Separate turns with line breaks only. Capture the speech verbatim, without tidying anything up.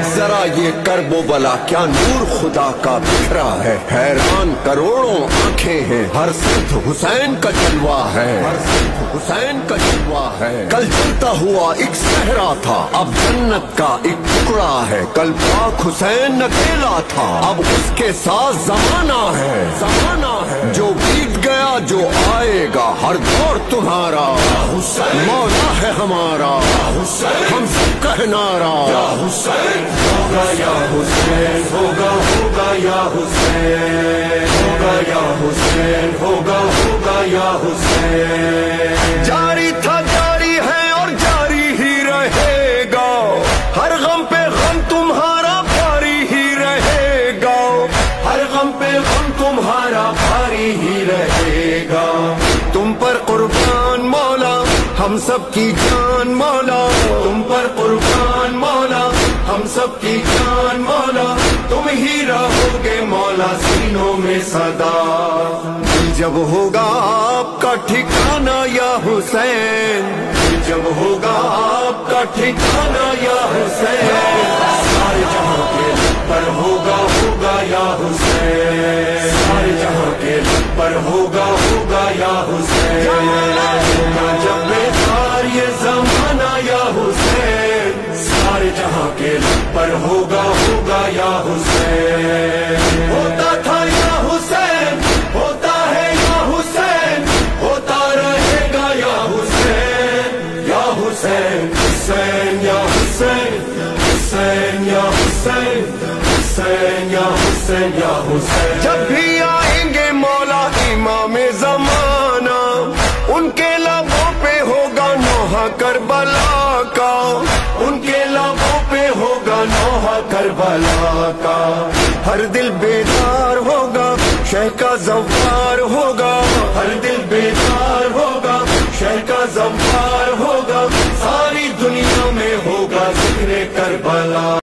ذرا یہ کرب و بلا کیا نور خدا کا بکھرا ہے، حیران کروڑوں آنکھیں ہیں، ہر صرف حسین کا جلوہ ہے، ہر صرف حسین کا جلوہ ہے۔ کل جلتا ہوا ایک صحرا تھا، اب جنت کا ایک ٹکڑا ہے، کل پاک حسین اکیلا تھا، اب اس کے ساتھ زمانہ ہے، زمانہ ہے۔ جو بیت گیا جو آئے گا، ہر دور تمہارا مولا ہے ہمارا، ہم سب کا نعرہ
ہوگا یا حسین، ہوگا ہوگا یا حسین، ہوگا یا حسین، ہوگا ہوگا یا حسین۔
جاری تھا جاری ہے اور جاری ہی رہے گا، ہر غم پہ غم تمہارا بھاری ہی رہے گا،
ہر غم پہ غم تمہارا بھاری ہی رہے گا۔
تم پر قربان مولا ہم سب کی جان مولا،
تم پر قربان مولا ہم سب کی جان مولا، تم ہی رہو گے مولا سینوں میں صدا۔
جب ہوگا آپ کا ٹھکانہ یا حسین،
جب ہوگا آپ کا ٹھکانہ یا حسین، سارے جہاں کے لب پر ہوگا ہوگا یا حسین، سارے جہاں کے لب پر ہوگا ہوگا یا حسین۔ ہوگا جب بیدار یہ زمانہ یا حسین، سارے جہاں کے لب پر ہوگا ہوگا یا حسین۔ ہوتا تھا یا حسین، ہوتا ہے یا حسین، ہوتا رہے گا یا حسین، یا حسین، حسین یا حسین، حسین یا حسین، حسین یا حسین یا حسین۔
جب بھی آئیں گے مولا امام زمانہ، ان کے لبوں پہ ہوگا نوحہ کربلا کا،
ان کے لبوں پہ ہوگا نوحہ کربلا کا۔
ہر دل بیدار ہوگا، شہ کا زوار ہوگا،